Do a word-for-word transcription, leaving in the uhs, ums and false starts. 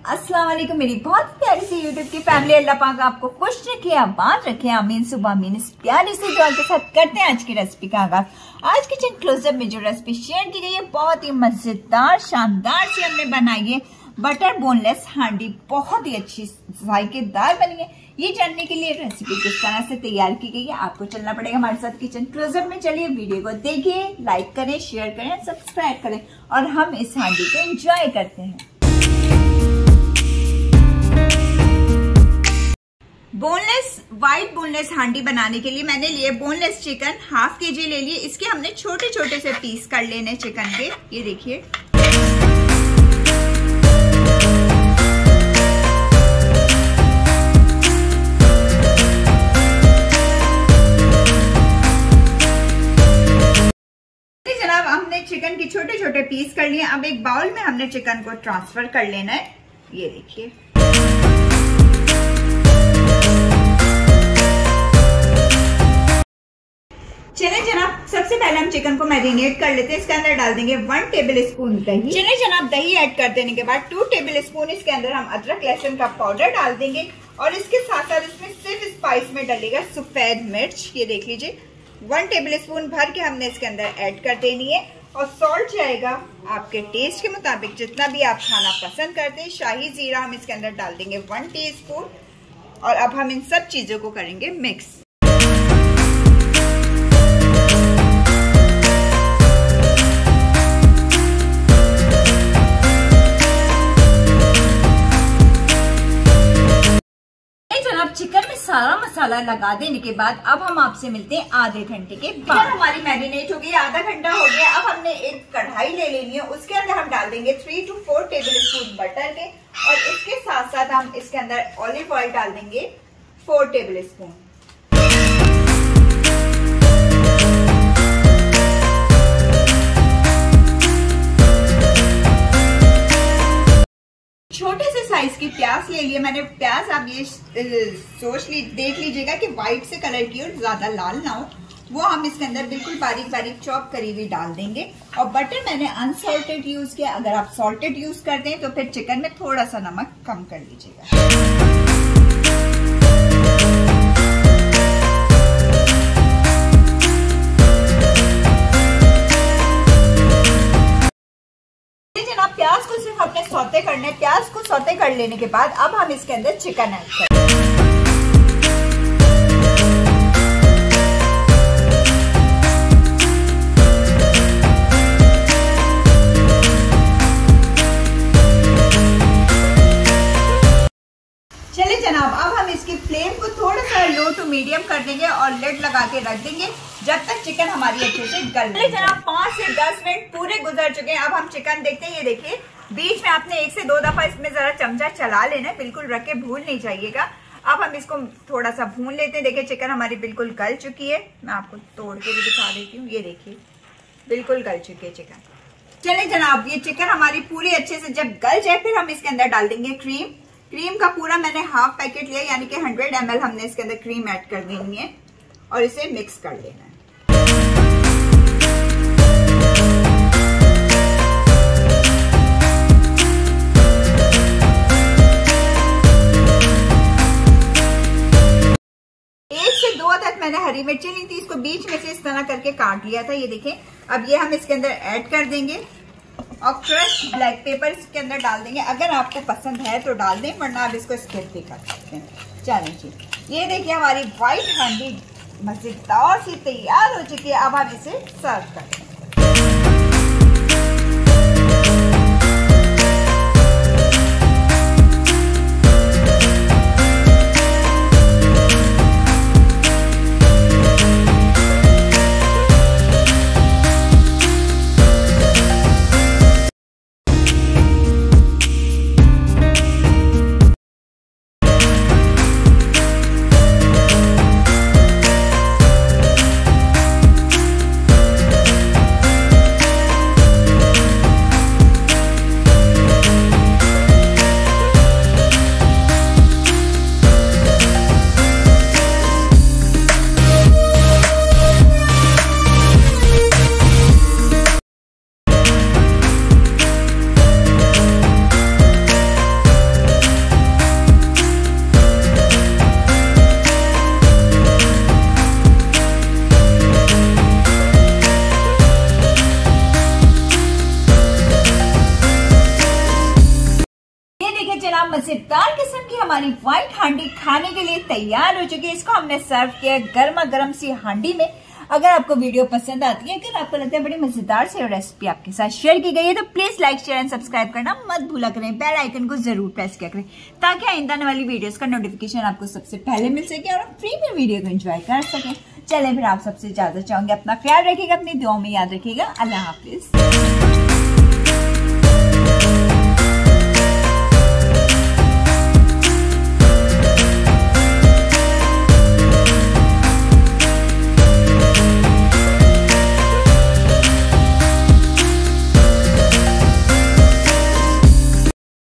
अस्सलाम वालेकुम मेरी बहुत प्यारी सी यूट्यूब की फैमिली। अल्लाह पाक आपको खुश रखे, आबाद रखे, आमीन सुबह आमीन। इस प्यारी सी दुआ के साथ करते हैं आज की रेसिपी का आगाज। आज किचन क्लोजअप में जो रेसिपी शेयर की गई है बहुत ही मजेदार शानदार सी हमने बनाई है बटर बोनलेस हांडी। बहुत ही अच्छी जायकेदार बनी है। ये जानने के लिए रेसिपी किस तरह से तैयार की गई है आपको चलना पड़ेगा हमारे साथ किचन क्लोजअप में। चलिए वीडियो को देखिए, लाइक करें, शेयर करें, सब्सक्राइब करें और हम इस हांडी को एंजॉय करते हैं। बोनलेस व्हाइट बोनलेस हांडी बनाने के लिए मैंने लिए बोनलेस चिकन हाफ के जी ले लिए। इसके हमने छोटे छोटे से पीस कर लेने चिकन के। ये देखिए जनाब हमने चिकन के छोटे छोटे पीस कर लिए। अब एक बाउल में हमने चिकन को ट्रांसफर कर लेना है। ये देखिए चले जनाब सबसे पहले हम चिकन को मैरिनेट कर लेते हैं। इसके अंदर डाल देंगे वन टेबल स्पून दही। चले जनाब दही ऐड कर देने के बाद टू टेबल स्पून इसके अंदर हम अदरक लहसुन का पाउडर डाल देंगे और इसके साथ साथ इसमें सिर्फ स्पाइस में डलेगा सफेद मिर्च। ये देख लीजिए वन टेबल स्पून भर के हमने इसके अंदर ऐड कर देनी है। और सॉल्ट जाएगा आपके टेस्ट के मुताबिक जितना भी आप खाना पसंद करते हैं। शाही जीरा हम इसके अंदर डाल देंगे वन टी स्पून। और अब हम इन सब चीजों को करेंगे मिक्स। चिकन में सारा मसाला लगा देने के बाद अब हम आपसे मिलते हैं आधे घंटे के बाद। हमारी मैरिनेट हो गई, आधा घंटा हो गया। अब हमने एक कढ़ाई ले लेनी है। उसके अंदर हम डाल देंगे three two four tablespoon butter के और इसके साथ साथ हम इसके अंदर ऑलिव ऑयल डाल देंगे फोर टेबल स्पून। छोटे से साइज की प्याज ले लिए मैंने। प्याज आप ये सोच ली देख लीजिएगा कि व्हाइट से कलर की और ज्यादा लाल ना हो। वो हम इसके अंदर बिल्कुल बारीक बारीक चॉप करी हुई डाल देंगे। और बटर मैंने अनसॉल्टेड यूज किया। अगर आप सॉल्टेड यूज करते हैं तो फिर चिकन में थोड़ा सा नमक कम कर लीजिएगा। प्याज को सिर्फ अपने सौते करने। प्याज को सौते कर लेने के बाद अब हम इसके अंदर चिकन ऐड करें। चलिए जनाब अब हम इसकी फ्लेम को थोड़ा सा लो टू मीडियम कर देंगे और लिड लगा के रख देंगे जब तक चिकन हमारी अच्छे से गल जाए। जनाब पाँच से दस मिनट पूरे गुजर चुके हैं। अब हम चिकन देखते हैं। ये देखिए बीच में आपने एक से दो दफा इसमें जरा चमचा चला लेना है, बिल्कुल रख के भूल नहीं चाहिएगा। अब हम इसको थोड़ा सा भून लेते हैं। देखिए चिकन हमारी बिल्कुल गल चुकी है। मैं आपको तोड़ के भी दिखा देती हूँ। ये देखिए बिल्कुल गल चुकी है चिकन। चलिए जनाब ये चिकन हमारी पूरी अच्छे से जब गल जाए फिर हम इसके अंदर डाल देंगे क्रीम। क्रीम का पूरा मैंने हाफ पैकेट लिया यानी कि हंड्रेड एम एल हमने इसके अंदर क्रीम ऐड कर देनी है और इसे मिक्स कर लेना है। एक से दो तक मैंने हरी मिर्ची ली थी, इसको बीच में से इस तरह करके काट लिया था। ये देखें अब ये हम इसके अंदर ऐड कर देंगे और क्रश ब्लैक पेपर इसके अंदर डाल देंगे। अगर आपको पसंद है तो डाल दें वरना आप इसको स्किप भी कर सकते हैं। चलें जी ये देखिए हमारी व्हाइट हांडी मजेदार सी तैयार हो चुकी है। अब हम इसे सर्व करते हैं। मजेदार किस्म की हमारी व्हाइट हांडी खाने के लिए तैयार हो चुकी है। इसको हमने सर्व किया गर्मा गर्म सी हांडी में। अगर आपको वीडियो पसंद आती है, अगर आपको लगता है बड़ी मजेदार सी रेसिपी आपके साथ शेयर की गई है, तो please like share and subscribe करना मत भूला करें। बेल आइकन को जरूर प्रेस किया करें ताकि आइंदा आने वाली वीडियोस का नोटिफिकेशन आपको सबसे पहले मिल सके और आप फ्री में वीडियो को एंजॉय कर सकें। चलें फिर आप सबसे इजाजत चाहूंगी। अपना ख्याल रखिएगा, अपनी दुआओं में याद रखिएगा। अल्लाह हाफिज।